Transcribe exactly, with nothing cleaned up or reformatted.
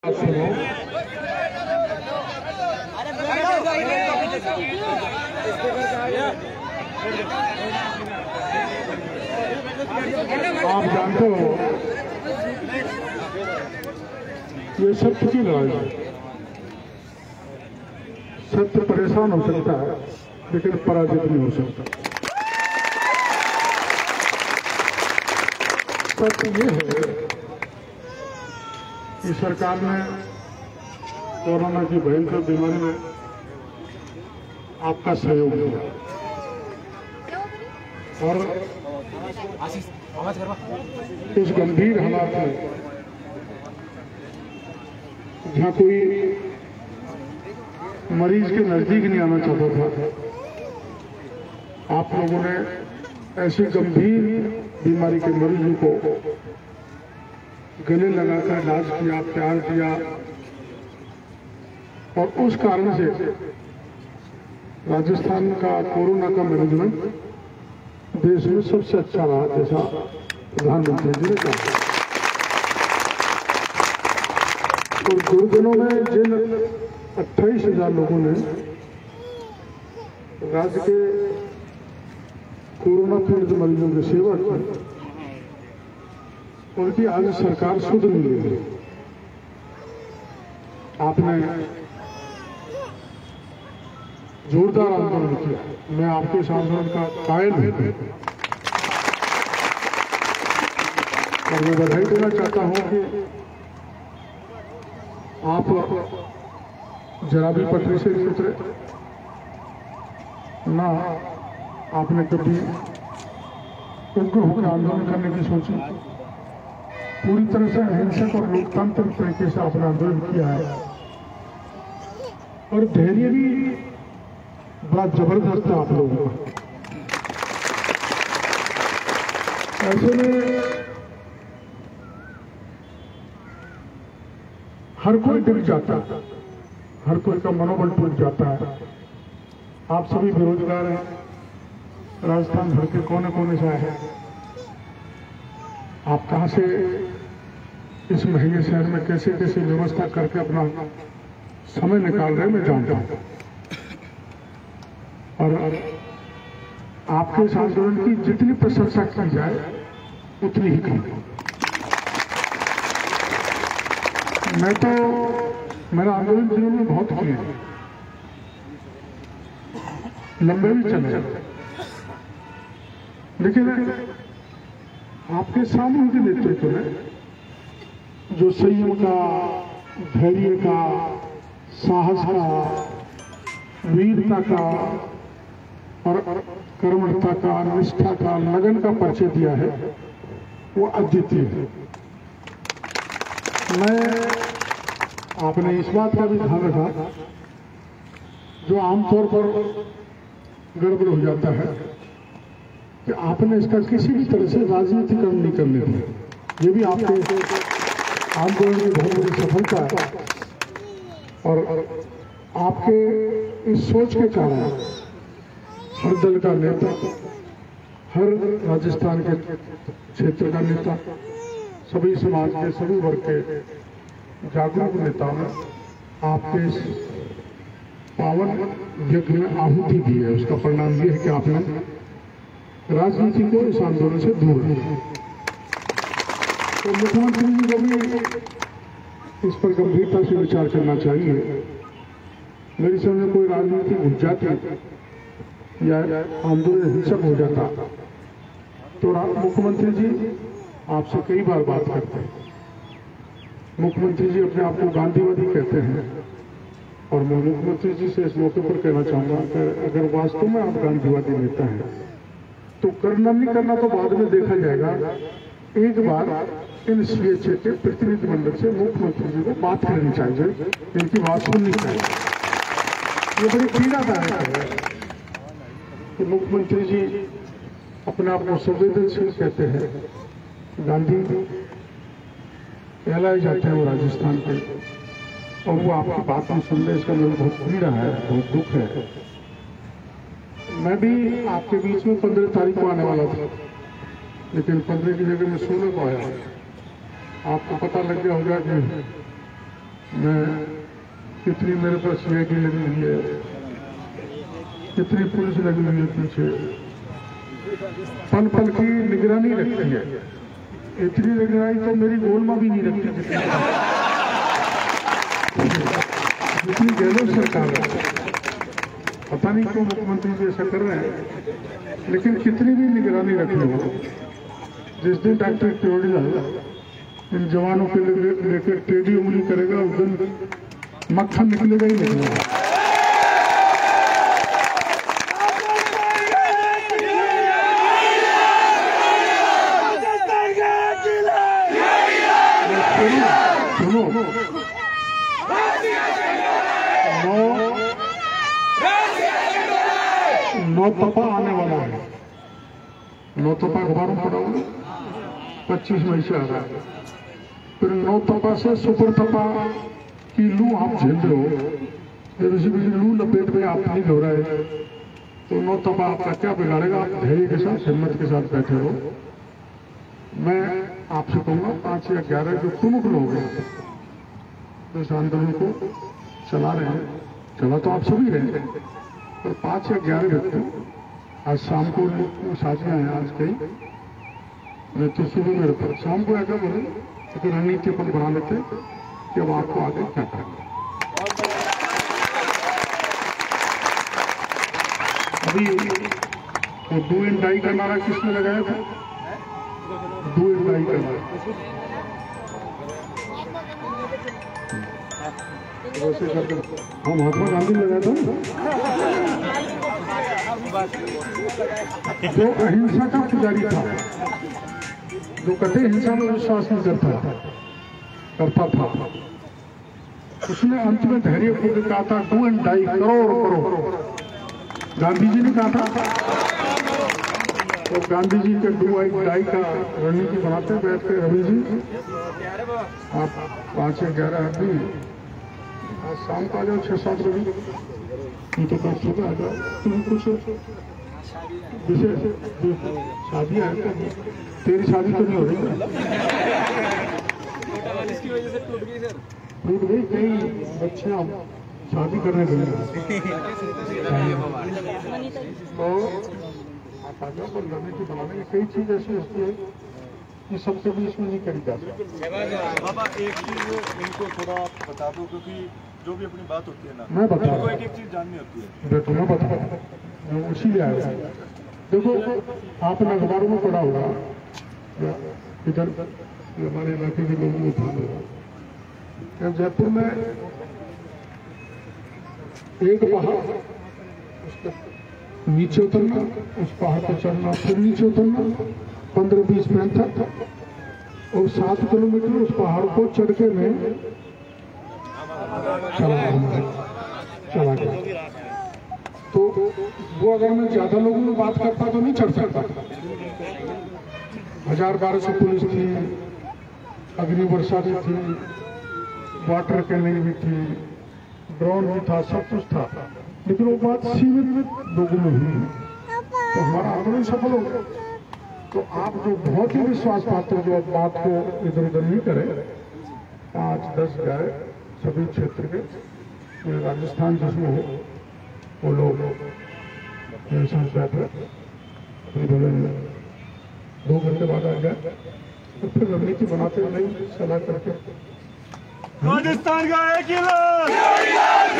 आप जानते हो ये सत्य की लड़ाई है। सत्य परेशान हो सकता है लेकिन पराजित नहीं हो सकता। सत्य ये है कि सरकार ने कोरोना की भयंकर बीमारी में आपका सहयोग किया और इस गंभीर हालात में जहाँ कोई मरीज के नजदीक नहीं आना चाहता था, आप लोगों ने ऐसी गंभीर बीमारी के मरीजों को गले लगाकर इलाज किया, प्यार किया और उस कारण से राजस्थान का कोरोना का मैनेजमेंट देश में सबसे अच्छा रहा, जैसा प्रधानमंत्री जी ने कहा। और दो दिनों में जिन अट्ठाईस हजार लोगों ने राज्य के कोरोना पीड़ित मरीजों की सेवा की, उनकी आज सरकार शुद्ध मिली है। आपने जोरदार आंदोलन किया, मैं आपके इस आंदोलन का कायल हूं और मैं बधाई देना चाहता हूं कि आप जरा भी पटरी से नहीं उतरे ना, आपने कभी उग्र होकर आंदोलन करने की सोची। पूरी तरह से अहिंसक और लोकतांत्रिक तरीके से आपने आंदोलन किया है और धैर्य भी बड़ा जबरदस्त है आप लोगों का। ऐसे में हर कोई डर जाता है, हर कोई का मनोबल टूट जाता है। आप सभी बेरोजगार हैं, राजस्थान भर के कोने कोने से आए हैं। आप कहां से इस महंगे शहर में कैसे कैसे व्यवस्था करके अपना समय निकाल रहे हैं, मैं जानता हूं। और आपके इस आंदोलन की जितनी प्रशंसा की जाए उतनी ही कम। मैं तो मेरा आंदोलन जीवन में बहुत किए, लंबे भी चले, लेकिन आपके सामने के नेतृत्व में जो संयम का, धैर्य का, साहस का, वीरता का और कर्मठता का, निष्ठा का, लगन का परिचय दिया है, वो अद्वितीय है। मैं आपने इस बात का भी ध्यान रखा जो आमतौर पर गड़बड़ हो जाता है कि आपने इसका किसी भी तरह से राजनीतिकरण नहीं करने दिया। ये भी आपके आंदोलन की बहुत बड़ी सफलता है और आपके इस सोच के कारण हर दल का नेता, हर राजस्थान के क्षेत्र का नेता, सभी समाज के सभी वर्ग के जागरूक नेताओं ने आपके इस पावन यज्ञ में आहुति दी है। उसका परिणाम यह है कि आपने राजनीति को इस आंदोलन से दूर रखा। तो मुख्यमंत्री जी को भी इस पर गंभीरता से विचार करना चाहिए। मेरी समझ में कोई राजनीति घुस जाती या आंदोलन हिंसक हो जाता तो मुख्यमंत्री जी आपसे कई बार बात करते हैं। मुख्यमंत्री जी अपने आप को गांधीवादी कहते हैं और मैं मुख्यमंत्री जी से इस मौके पर कहना चाहूंगा कि अगर वास्तव में आप गांधीवादी नेता हैं तो करना नहीं करना तो बाद में देखा जाएगा। एक बार इन सीएचए के प्रतिनिधिमंडल से मुख्यमंत्री जी को बात करनी चाहिए, इनकी बात सुननी चाहिए। ये बड़ी पीड़ादायक है कि मुख्यमंत्री जी अपने आप को संवेदनशील कहते हैं, गांधी कहलाए जाते हैं वो राजस्थान के, और वो आपकी बात में सुन रहे, इसका मुझे बहुत पीड़ा है, बहुत दुख है। मैं भी आपके बीच में पंद्रह तारीख को आने वाला था, लेकिन पंद्रह की जगह में सोलह को आया। आपको पता लग गया होगा कि मैं कितनी मेरे पास सीआईडी लगी हुई है, कितनी पुलिस लगी हुई है पीछे, पल पल की निगरानी रखती है। इतनी निगरानी तो मेरी गोलमा भी नहीं रखती जितनी जितनी गहलोत सरकार है। पता नहीं क्यों मुख्यमंत्री जी ऐसा कर रहे हैं, लेकिन कितनी भी निगरानी रख लो, जिस दिन डॉक्टर केवड़िया इन जवानों के लेकर टेढ़ी उंगली करेगा उस दिन मक्खन निकलेगा ही निकलेगा। सुनो, नौ नौ तपा आने वाला है। नौ तपा अखबारों में पढ़ा हुआ पच्चीस मई से आ रहा है। फिर नौ तपा से सुपर तपा की लू आप झेल रहे हो, जब इसी बीच लू लपेट में आप नहीं हो रहा है तो नौ तपा आपका क्या बिगाड़ेगा। आप धैर्य के साथ, हिम्मत के साथ बैठे रहो। मैं आपसे कहूँगा पाँच या ग्यारह जो प्रमुख लोग हैं इस आंदोलन को चला रहे हैं, चला तो आप सभी रहे, और पाँच या ग्यारह व्यक्ति आज शाम को साथियाँ हैं आज कई, मैं तो सुबह मेरे पर शाम को ऐसा बोले तो रणनीति अपन बना लेते कि अब आपको आगे क्या करेंगे। अभी वो डू एंड डाई का नारा किसने लगाया था? डू एंड डाई का नारा वैसे करके हम महात्मा गांधी लगाया था। जो अहिंसा का पुजारी था, जो कटे हिंसा में विश्वास नहीं करता करता था, उसने अंत में धैर्य को कहा था डू एंड डाई, करो और करो। गांधी जी ने कहा था, तो गांधी जी के डू एंड डाई का रणनीति बनाते बैठ के रवि जी आप पाँच से ग्यारह आदमी आज शाम को आ जाओ, छह सात बजे तो कल सुबह आ जाओ। तुम कुछ जैसे शादी है तो तेरी शादी तो नहीं हो रही, टूट गई, कई बच्चियां शादी करने गई तो आप आ जाओ। पर लड़ने की बनाने की कई चीज ऐसी होती है कि सबके बीच में नहीं करी जा सकती। बाबा एक चीज इनको थोड़ा बता दो, क्योंकि जो भी अपनी बात होती है ना, मैं बता को एक एक चीज जाननी होती है। देखो मैं बता इसीलिए आया। देखो आपने अखबारों में पढ़ा होगा, इधर हमारे इलाके के लोगों को था, जयपुर में एक पहाड़, उसके नीचे उतरना, उस पहाड़ पर चढ़ना, फिर नीचे उतरना, पंद्रह बीस मिनट तक, और सात किलोमीटर उस पहाड़ को चढ़ के मैं चला चला गया। तो वो अगर मैं ज्यादा लोगों में बात करता तो नहीं चढ़ सकता। हजार बारह सौ पुलिस थी, अग्नि वर्षा भी थी, वाटर कैनिंग भी थी, ड्रोन भी था, सब कुछ था, लेकिन वो बात सीमित लोगों में हुई तो हमारा आंदोलन सफल हो गया। तो आप जो बहुत ही विश्वास पात्र जो बात को इधर उधर नहीं करे, पाँच दस गए सभी क्षेत्र के, पूरे राजस्थान जिसमें हो वो लोग मेरे साथ बैठे, बोले दो घंटे बाद आ गए, तो फिर रणनीति बनाते नहीं सलाह करके राजस्थान का एक